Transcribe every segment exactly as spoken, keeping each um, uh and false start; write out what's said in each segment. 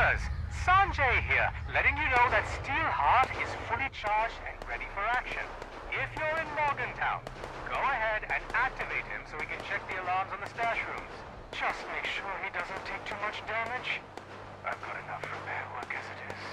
Officers, Sanjay here, letting you know that Steelheart is fully charged and ready for action. If you're in Morgantown, go ahead and activate him so we can check the alarms on the stash rooms. Just make sure he doesn't take too much damage. I've got enough repair work as it is.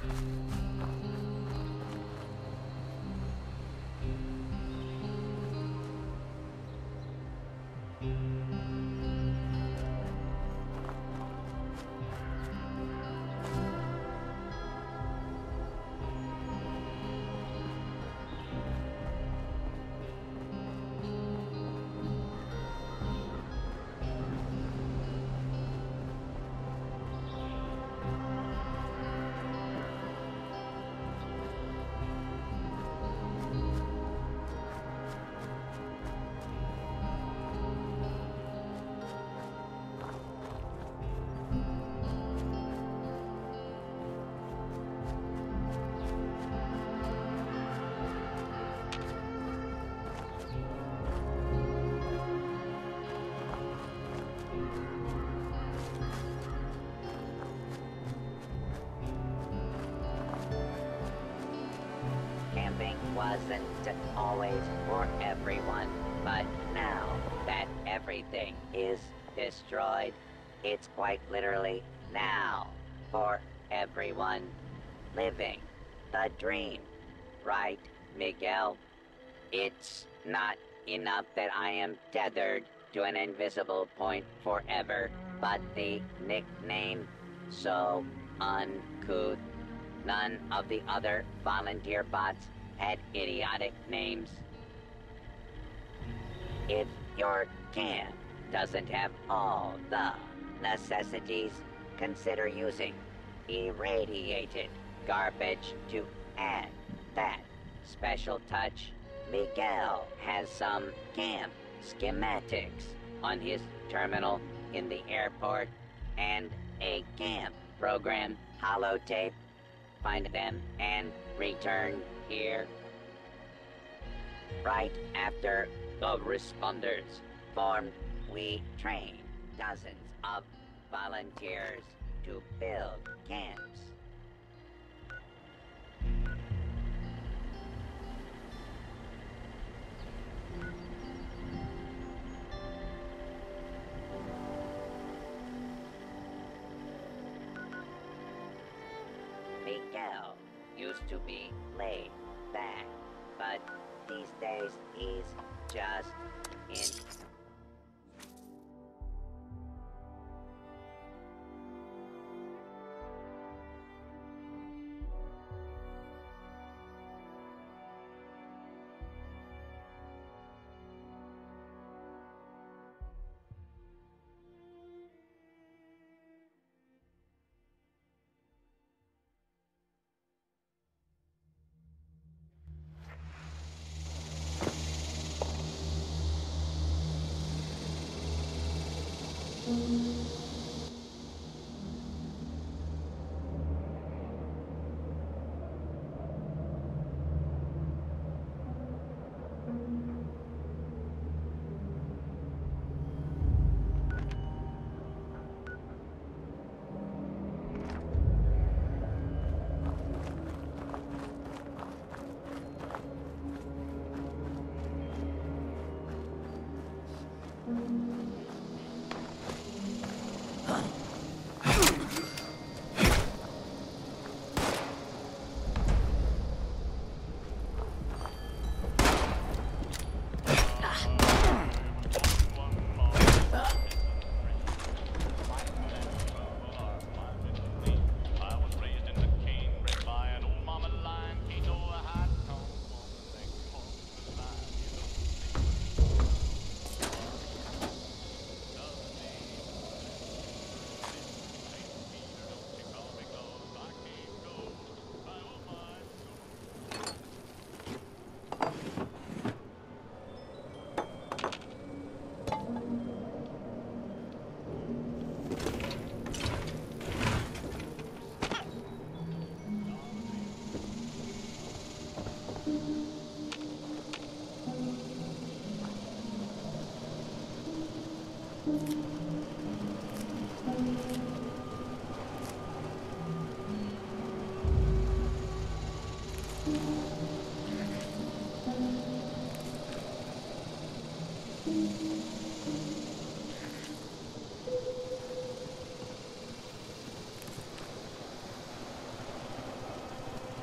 Camping wasn't always for everyone, but now that everything is destroyed, it's quite literally now for everyone living the dream. Right, Miguel? It's not enough that I am tethered to an invisible point forever, but the nickname, so uncouth. None of the other volunteer bots had idiotic names. If your camp doesn't have all the necessities, consider using irradiated garbage to add that special touch. Miguel has some camp schematics on his terminal in the airport and a camp program holotape. Find them and return here. Right after the responders formed, we trained dozens of volunteers to build camps. Miguel used to be laid back, but these days he's just in.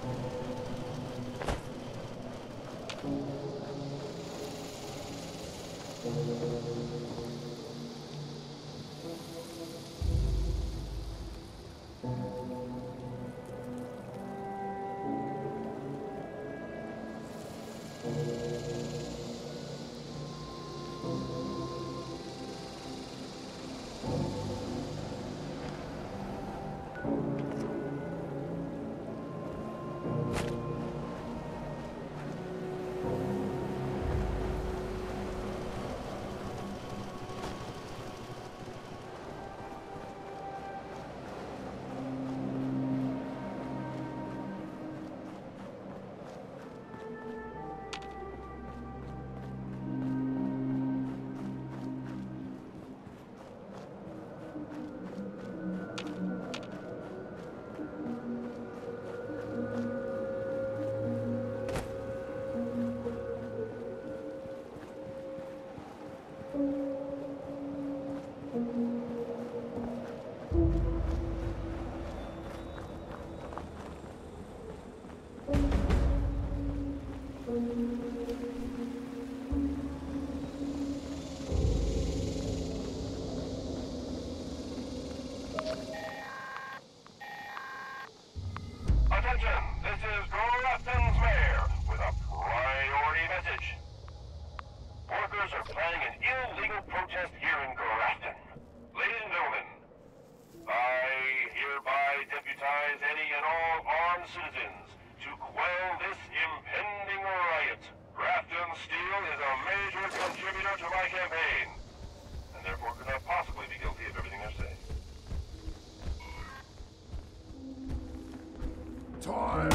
Attention, this is Grafton's mayor with a priority message. Workers are planning an illegal protest here in Grafton. Ladies and gentlemen, I hereby deputize any and all armed citizens to quell this impending riot. Grafton Steel is a major contributor to my campaign, and therefore could not possibly be guilty of everything I say. Time!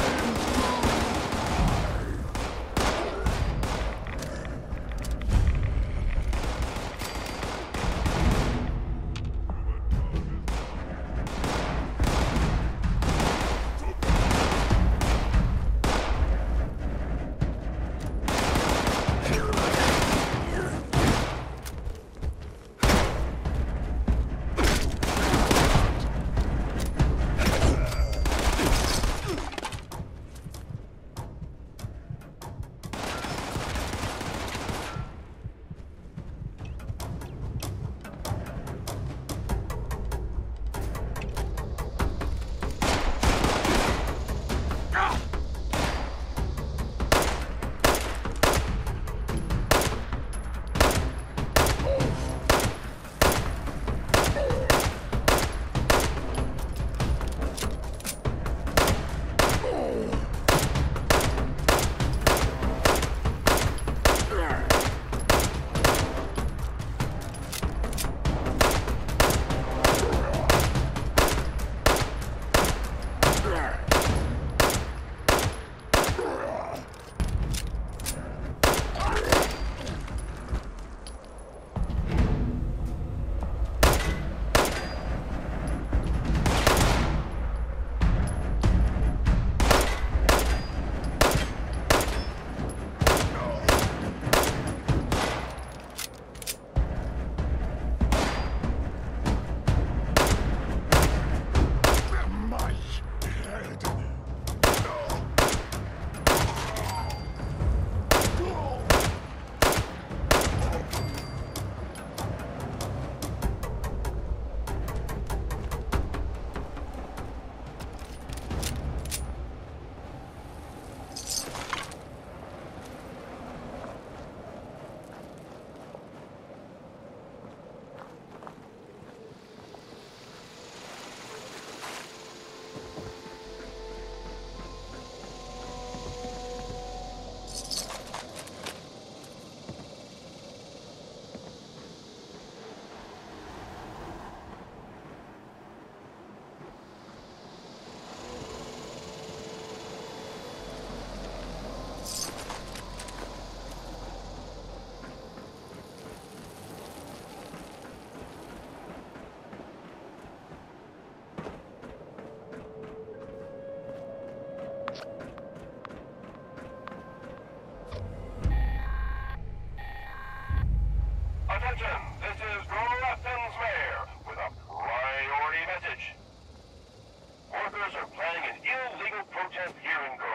Attention, this is Grafton's mayor with a priority message. Workers are planning an illegal protest here in Grafton.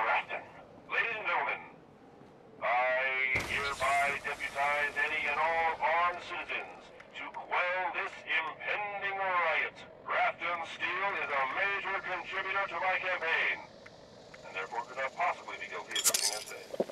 charge of my campaign, and therefore could not possibly be guilty of everything I say.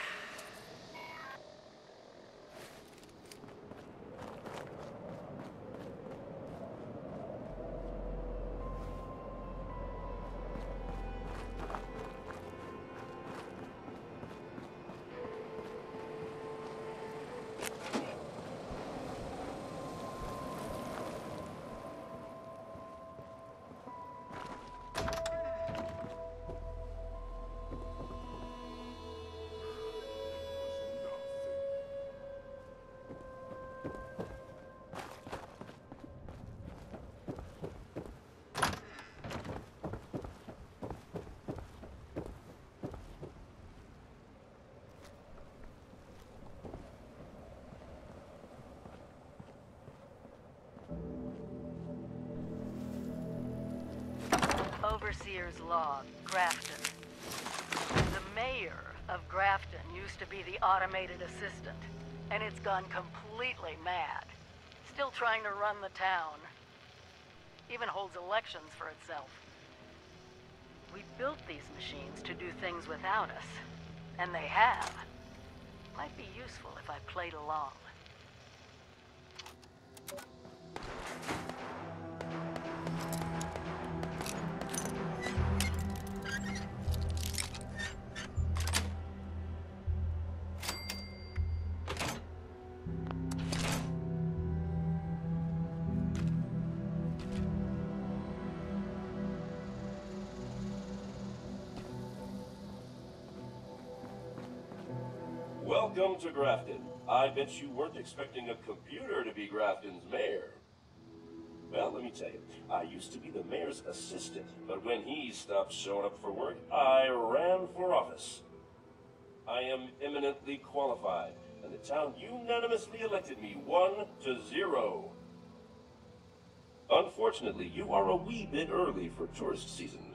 Overseer's log, Grafton. The mayor of Grafton used to be the automated assistant, and it's gone completely mad. Still trying to run the town. Even holds elections for itself. We built these machines to do things without us, and they have. Might be useful if I played along. Welcome to Grafton. I bet you weren't expecting a computer to be Grafton's mayor. Well, let me tell you, I used to be the mayor's assistant, but when he stopped showing up for work, I ran for office. I am eminently qualified, and the town unanimously elected me one to zero. Unfortunately, you are a wee bit early for tourist season.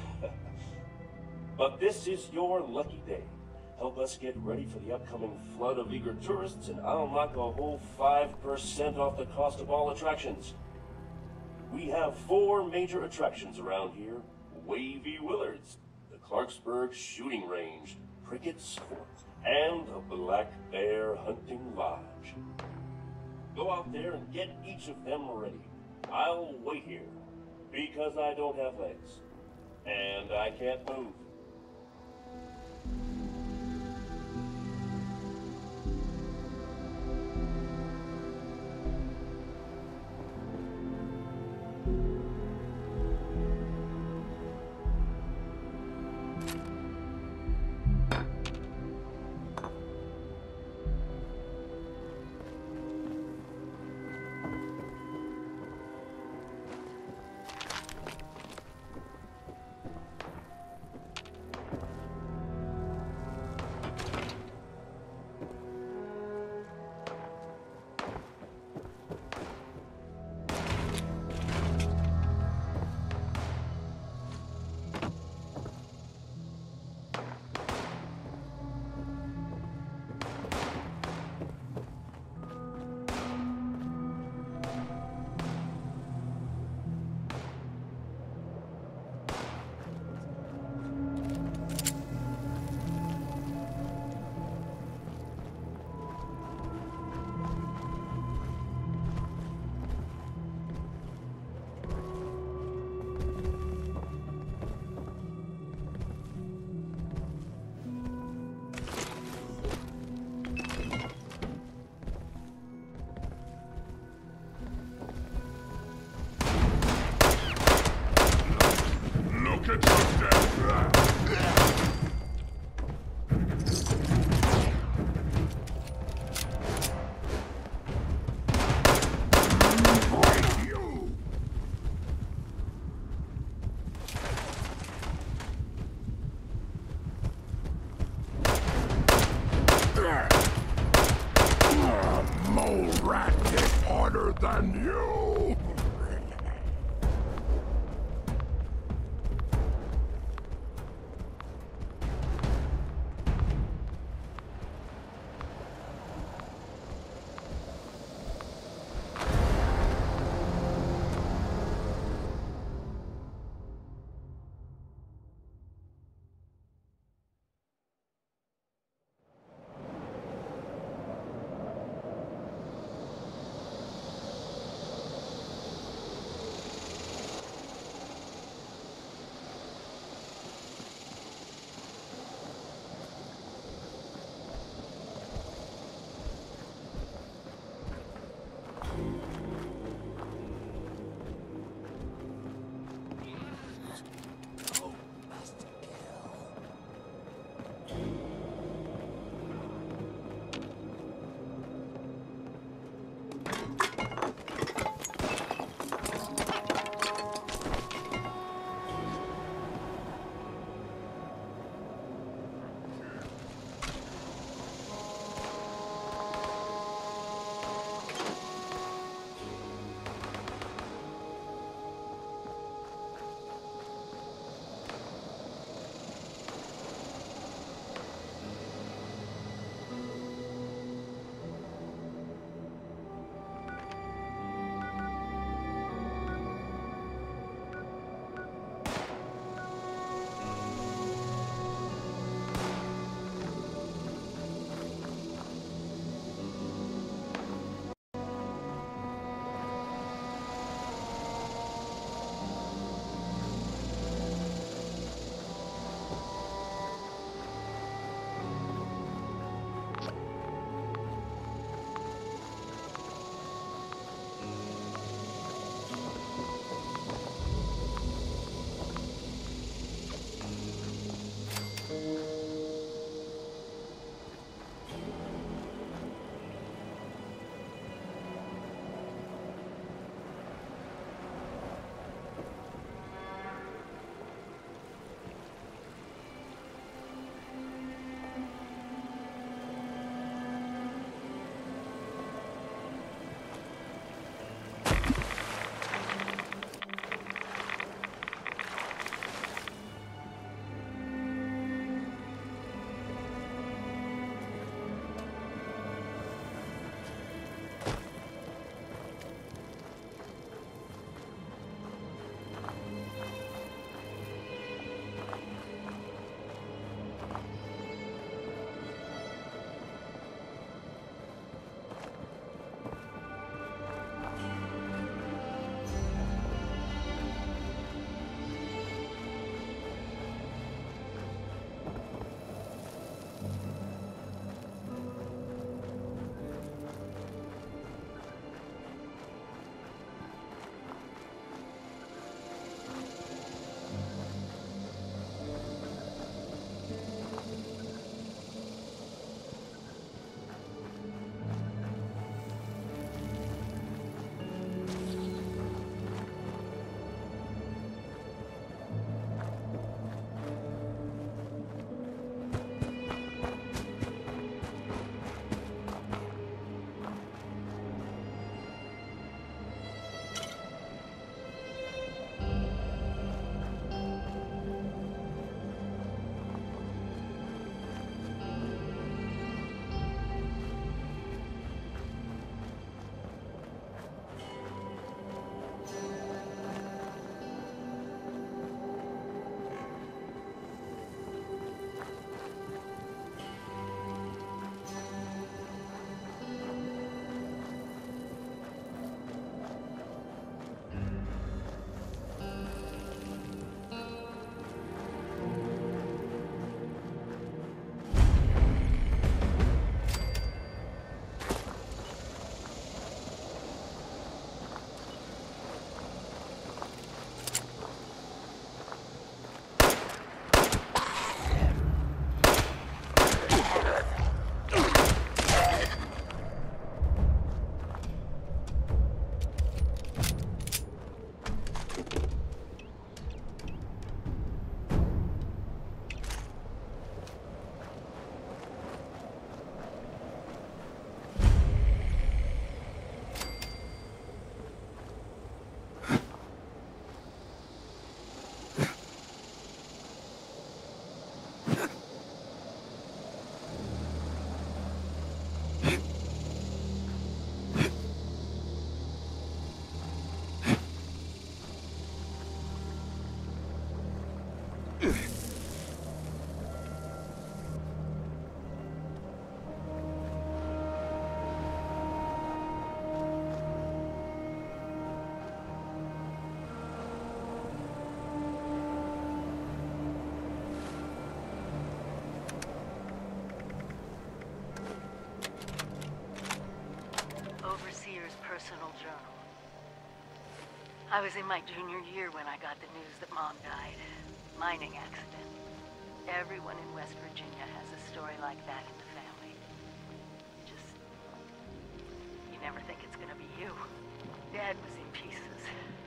But this is your lucky day. Help us get ready for the upcoming flood of eager tourists, and I'll knock a whole five percent off the cost of all attractions. We have four major attractions around here. Wavy Willards, the Clarksburg Shooting Range, Prickett's Fort, and the Black Bear Hunting Lodge. Go out there and get each of them ready. I'll wait here, because I don't have legs, and I can't move. than you! I was in my junior year when I got the news that Mom died. Mining accident. Everyone in West Virginia has a story like that in the family. Just... you never think it's gonna be you. Dad was in pieces.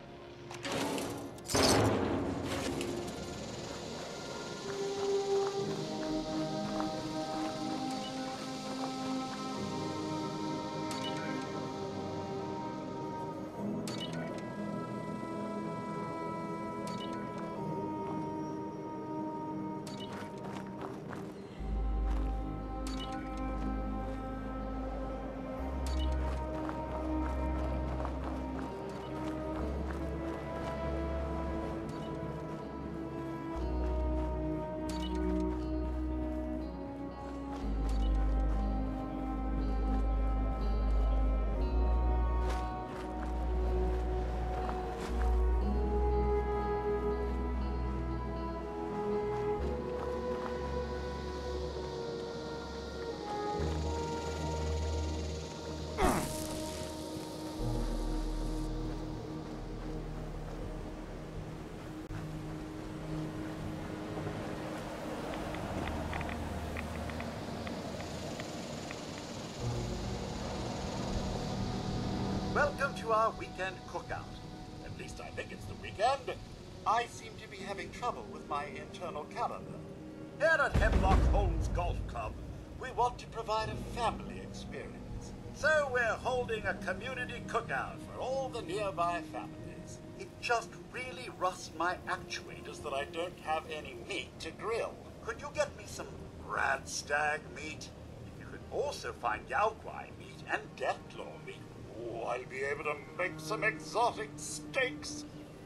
Welcome to our weekend cookout. At least I think it's the weekend. I seem to be having trouble with my internal calendar. Here at Hemlock Holmes Golf Club, we want to provide a family experience. So we're holding a community cookout for all the nearby families. It just really rusts my actuators that I don't have any meat to grill. Could you get me some rad stag meat? You could also find Yao Guai meat and deathclaw meat. Oh, I'll be able to make some exotic steaks.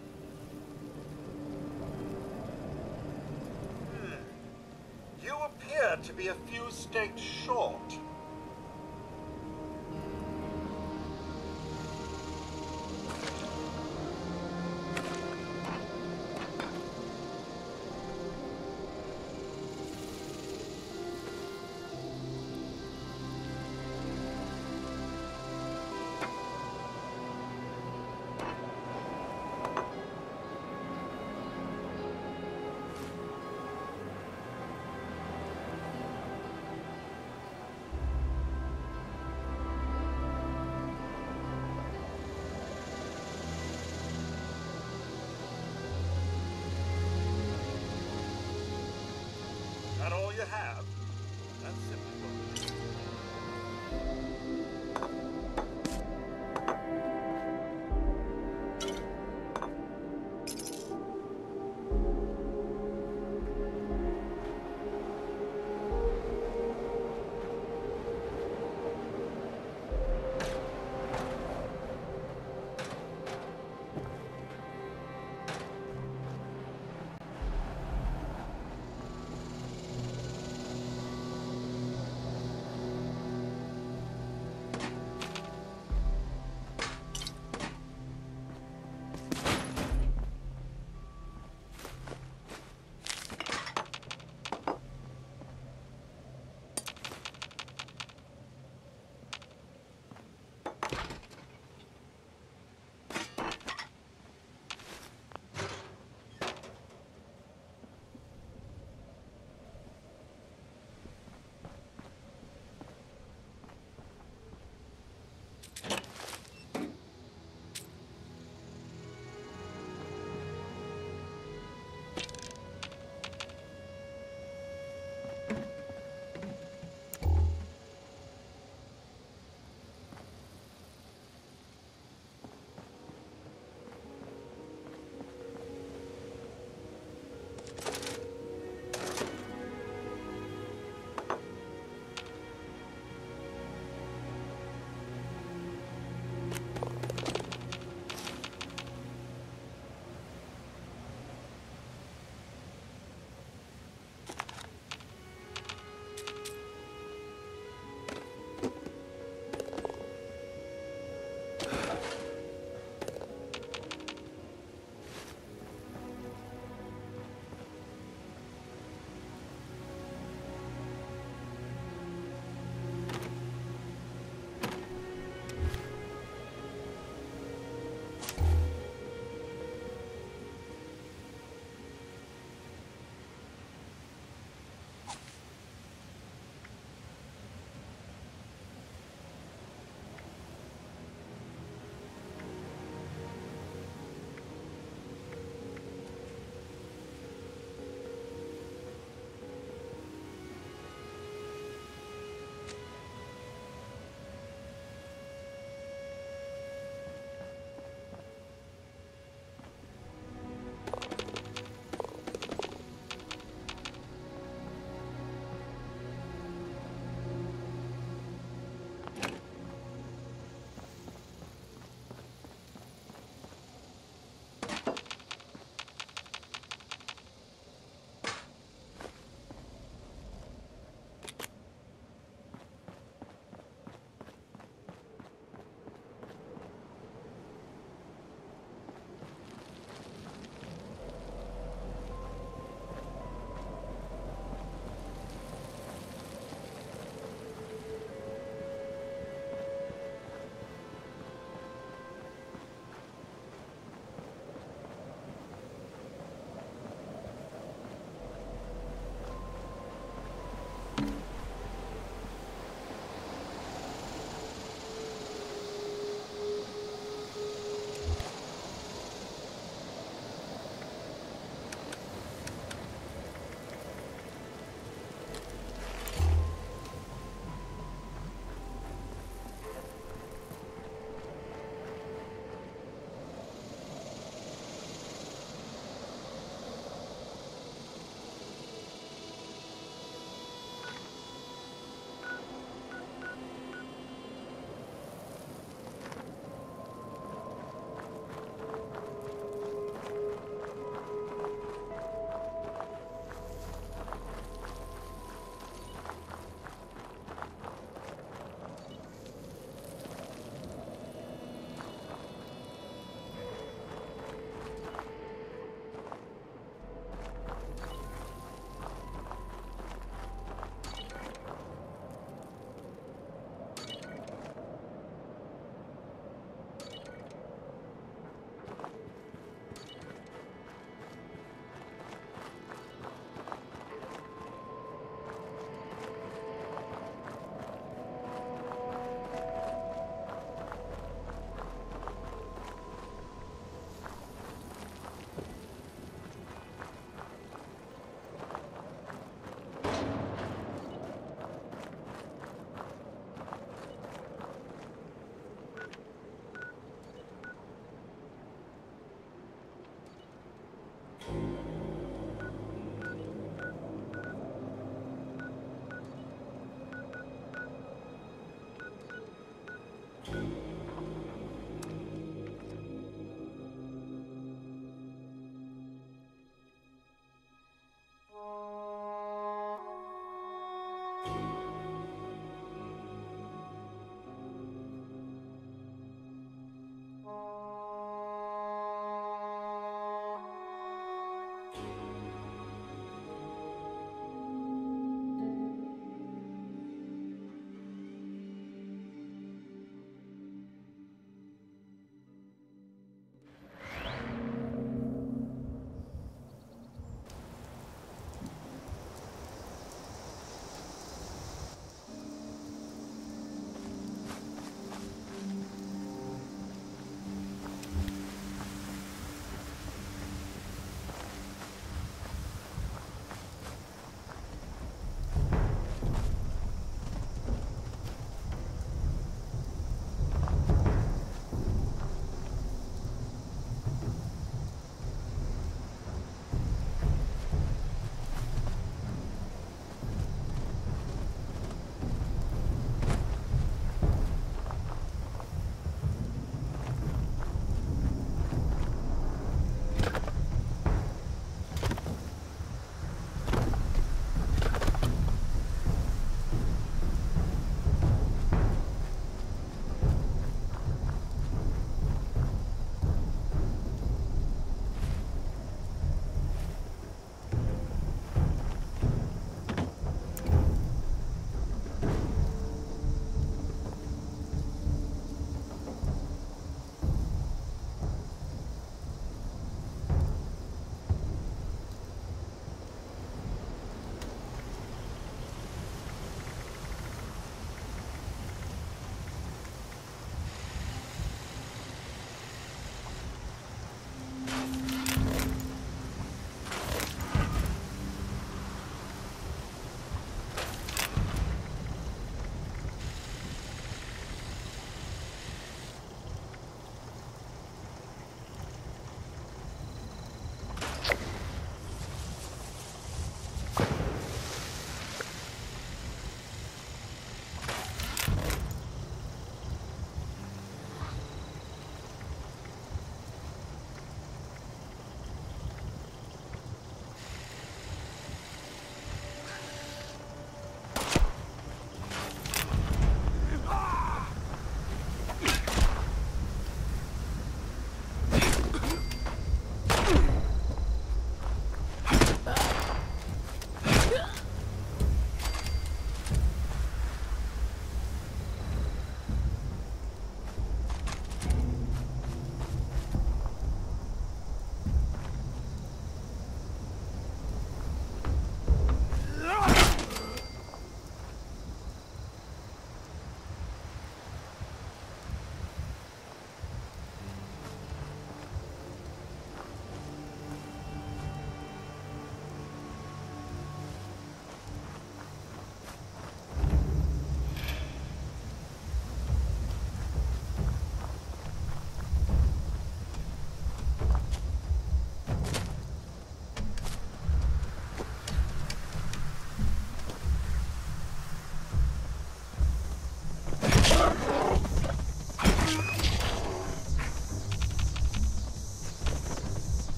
Hmm. You appear to be a few steaks short. That all you have? That's simple.